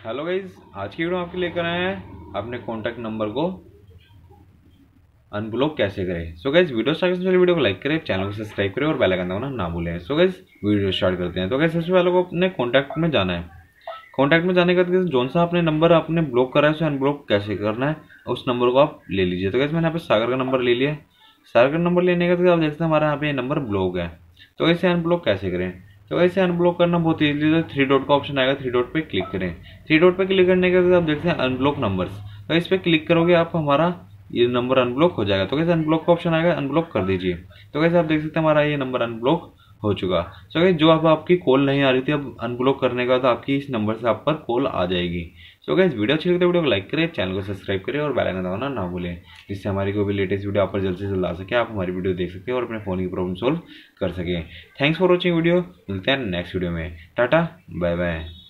Hello guys, आज की video आपके लेकर आए हैं अपने कॉन्टैक्ट नंबर को अनब्लॉक कैसे करें। सो गाइज वीडियो स्टार्ट करने से पहले वीडियो को लाइक करें, चैनल को सब्सक्राइब करें और बेल आइकन दबाना ना भूलें। सो गाइज वीडियो स्टार्ट करते हैं। तो गाइज सबसे पहले को अपने कॉन्टैक्ट में जाना है। कॉन्टैक्ट में जाने के बाद जोन सा आपने नंबर आपने ब्लॉक करा है उसे अनब्लॉक कैसे करना है उस नंबर को आप ले लीजिए। तो गाइज मैंने यहाँ पे सागर का नंबर ले लिया। सागर का नंबर लेने के बाद आप देखते हैं हमारे यहाँ पे नंबर ब्लॉक है। तो इसे अनब्लॉक कैसे करें। तो ऐसे अनब्लॉक करना बहुत ईजी है। थ्री डॉट का ऑप्शन आएगा, थ्री डॉट पे क्लिक करें। थ्री डॉट पे क्लिक करने के बाद आप देखते हैं अनब्लॉक नंबर्स। तो इस पे क्लिक करोगे आप हमारा ये नंबर अनब्लॉक हो जाएगा। तो कैसे अनब्लॉक का ऑप्शन आएगा, अनब्लॉक कर दीजिए। तो कैसे आप देख सकते हैं हमारा ये नंबर अनब्लॉक हो चुका। तो गाइस जो अब आपकी कॉल नहीं आ रही थी, अब अनब्लॉक करने के बाद आपकी इस नंबर से आप पर कॉल आ जाएगी। तो गाइस वीडियो अच्छी लगी तो वीडियो को लाइक करें, चैनल को सब्सक्राइब करें और बेल आइकन दबाना ना भूलें, जिससे हमारी कोई भी लेटेस्ट वीडियो आप पर जल्द से जल्द आ सके, आप हमारी वीडियो देख सकें और अपने फ़ोन की प्रॉब्लम सॉल्व कर सकें। Thanks for watching video. मिलते हैं नेक्स्ट वीडियो में। Tata bye bye.